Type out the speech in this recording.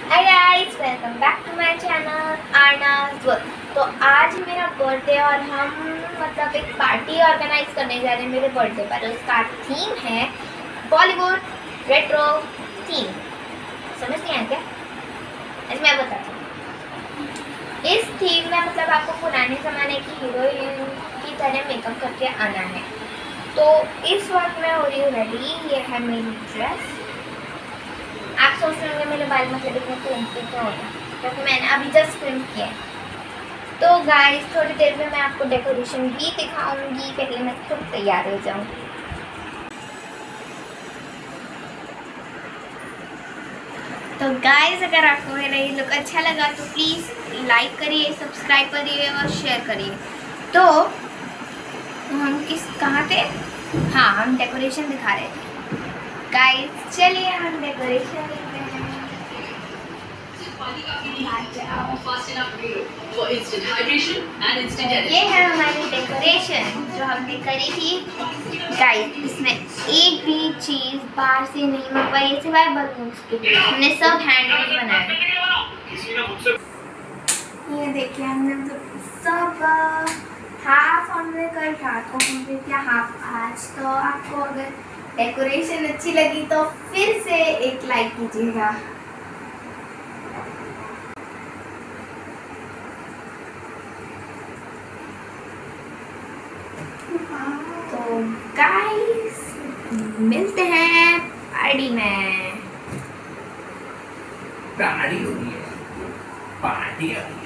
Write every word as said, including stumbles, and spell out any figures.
Hi guys, welcome back to my channel Aarna's world. तो आज मेरा बर्थडे और हम मतलब एक पार्टी ऑर्गेनाइज करने जा रहे हैं मेरे बर्थडे पर। उसका थीम है बॉलीवुड रेट्रो थीम। समझती हैं क्या? आज मैं बताती हूँ। इस थीम में मतलब आपको पुराने ज़माने की हीरोइन की तरह मेकअप करके आना है। तो इस वक्त मैं हो रही हूँ रेडी। ये है मेरी ड्रेस। आप सोच रहे होंगे मेरे बाल मतलब इतने क्रिम्पी क्यों हो रहे हैं, क्योंकि मैंने अभी जस्ट क्रिम्प किया है। तो गाइस थोड़ी देर में मैं आपको डेकोरेशन भी दिखाऊंगी, पहले मैं खुद तैयार हो जाऊँ। तो गाइस अगर आपको मेरा ये लुक अच्छा लगा तो प्लीज़ लाइक करिए, सब्सक्राइब करिए और शेयर करिए। तो हम किस कहाँ थे? हाँ, हम डेकोरेशन दिखा रहे थे। गाइस चलिए हम डेकोरेशन देखते हैं। ये है हमारी डेकोरेशन जो हमने करी थी। गाइस इसमें एक भी चीज़ बाहर से नहीं मंगवाई सिवाय बलून्स के। हमने सब हैंडमेड बनाया। ये देखिए हमने मतलब सब हाफ हमने कल रात को कंप्लीट किया, हाफ आज। तो आपको अगर डेकोरेशन अच्छी लगी तो फिर से एक लाइक कीजिएगा। तो गाइस मिलते हैं पार्टी में। पार्टी हो रही है, पार्टी